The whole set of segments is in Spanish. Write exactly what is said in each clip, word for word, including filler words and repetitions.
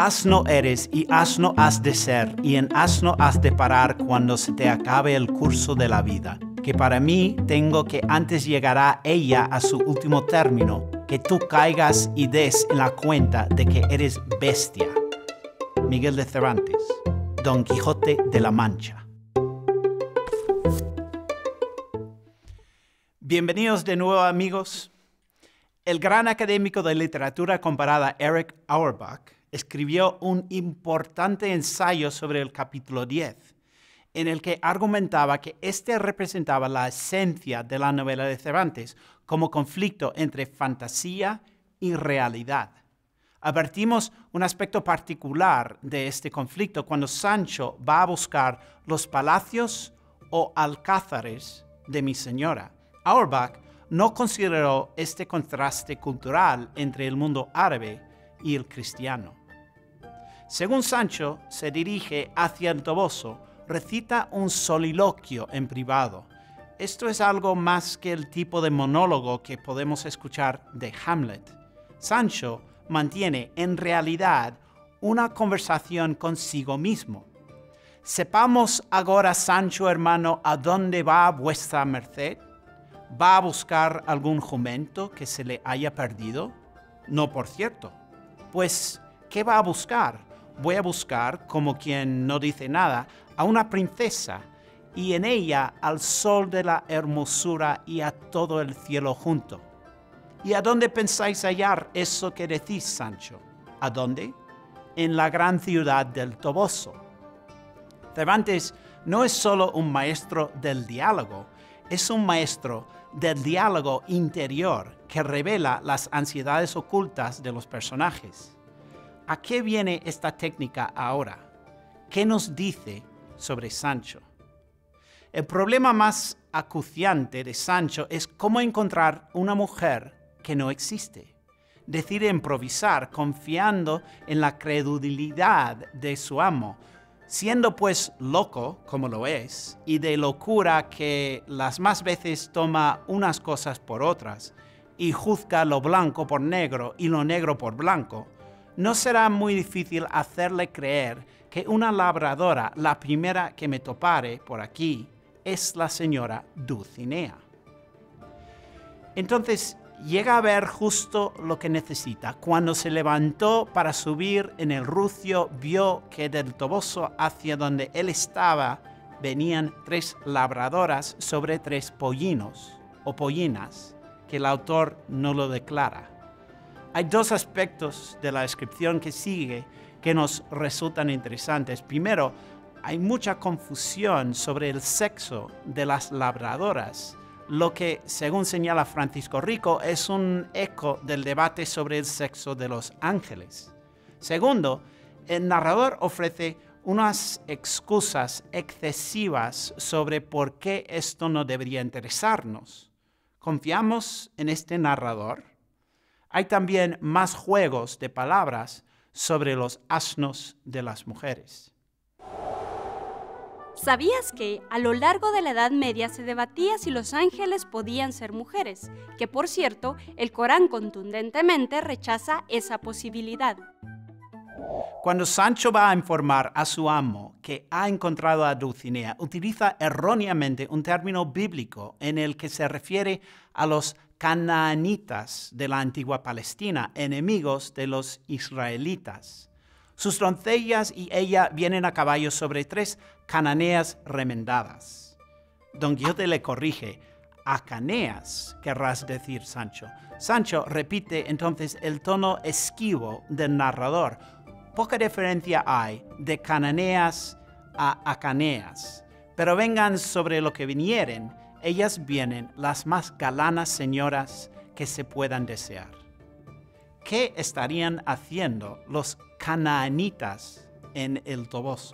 Asno eres y asno has de ser, y en asno has de parar cuando se te acabe el curso de la vida. Que para mí tengo que antes llegará ella a su último término, que tú caigas y des en la cuenta de que eres bestia. Miguel de Cervantes, Don Quijote de la Mancha. Bienvenidos de nuevo, amigos. El gran académico de literatura comparada Erich Auerbach escribió un importante ensayo sobre el capítulo diez, en el que argumentaba que este representaba la esencia de la novela de Cervantes como conflicto entre fantasía y realidad. Advertimos un aspecto particular de este conflicto cuando Sancho va a buscar los palacios o alcázares de mi señora. Auerbach no consideró este contraste cultural entre el mundo árabe y el cristiano. Según Sancho se dirige hacia el Toboso, recita un soliloquio en privado. Esto es algo más que el tipo de monólogo que podemos escuchar de Hamlet. Sancho mantiene en realidad una conversación consigo mismo. Sepamos ahora, Sancho hermano, a dónde va vuestra merced. ¿Va a buscar algún jumento que se le haya perdido? No, por cierto. Pues, ¿qué va a buscar? Voy a buscar, como quien no dice nada, a una princesa, y en ella al sol de la hermosura y a todo el cielo junto. ¿Y a dónde pensáis hallar eso que decís, Sancho? ¿A dónde? En la gran ciudad del Toboso. Cervantes no es solo un maestro del diálogo, es un maestro del diálogo interior que revela las ansiedades ocultas de los personajes. ¿A qué viene esta técnica ahora? ¿Qué nos dice sobre Sancho? El problema más acuciante de Sancho es cómo encontrar una mujer que no existe. Decide improvisar confiando en la credulidad de su amo, siendo pues loco, como lo es, y de locura que las más veces toma unas cosas por otras y juzga lo blanco por negro y lo negro por blanco, no será muy difícil hacerle creer que una labradora, la primera que me topare por aquí, es la señora Dulcinea. Entonces llega a ver justo lo que necesita. Cuando se levantó para subir en el rucio, vio que del Toboso hacia donde él estaba venían tres labradoras sobre tres pollinos o pollinas, que el autor no lo declara. Hay dos aspectos de la descripción que sigue que nos resultan interesantes. Primero, hay mucha confusión sobre el sexo de las labradoras, lo que, según señala Francisco Rico, es un eco del debate sobre el sexo de los ángeles. Segundo, el narrador ofrece unas excusas excesivas sobre por qué esto no debería interesarnos. ¿Confiamos en este narrador? Hay también más juegos de palabras sobre los asnos de las mujeres. ¿Sabías que a lo largo de la Edad Media se debatía si los ángeles podían ser mujeres? Que, por cierto, el Corán contundentemente rechaza esa posibilidad. Cuando Sancho va a informar a su amo que ha encontrado a Dulcinea, utiliza erróneamente un término bíblico en el que se refiere a los canaanitas de la antigua Palestina, enemigos de los israelitas. Sus doncellas y ella vienen a caballo sobre tres cananeas remendadas. Don Quijote le corrige: acaneas, querrás decir, Sancho. Sancho repite entonces el tono esquivo del narrador. Poca diferencia hay de cananeas a acaneas, pero vengan sobre lo que vinieren, ellas vienen las más galanas señoras que se puedan desear. ¿Qué estarían haciendo los canaanitas en el Toboso?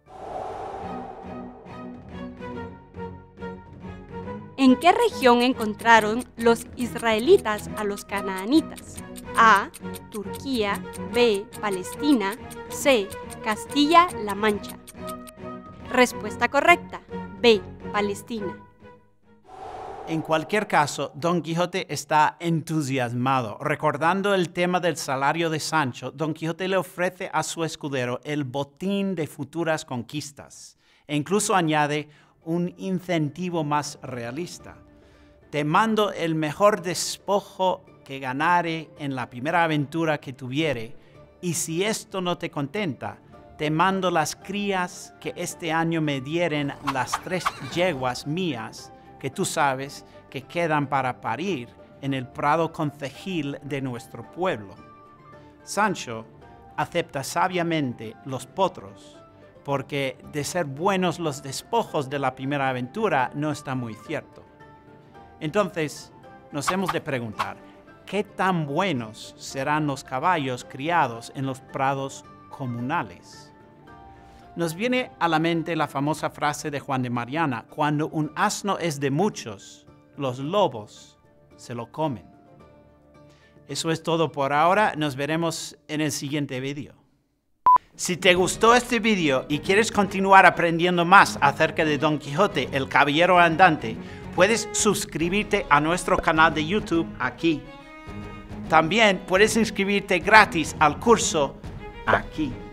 ¿En qué región encontraron los israelitas a los canaanitas? A. Turquía. B. Palestina. C. Castilla-La Mancha. Respuesta correcta. B. Palestina. En cualquier caso, Don Quijote está entusiasmado. Recordando el tema del salario de Sancho, Don Quijote le ofrece a su escudero el botín de futuras conquistas e incluso añade un incentivo más realista. Te mando el mejor despojo que ganare en la primera aventura que tuviere, y si esto no te contenta, te mando las crías que este año me dieren las tres yeguas mías, que tú sabes que quedan para parir en el prado concejil de nuestro pueblo. Sancho acepta sabiamente los potros, porque de ser buenos los despojos de la primera aventura no está muy cierto. Entonces, nos hemos de preguntar, ¿qué tan buenos serán los caballos criados en los prados comunales? Nos viene a la mente la famosa frase de Juan de Mariana: cuando un asno es de muchos, los lobos se lo comen. Eso es todo por ahora. Nos veremos en el siguiente video. Si te gustó este video y quieres continuar aprendiendo más acerca de Don Quijote, el Caballero Andante, puedes suscribirte a nuestro canal de YouTube aquí. También puedes inscribirte gratis al curso aquí.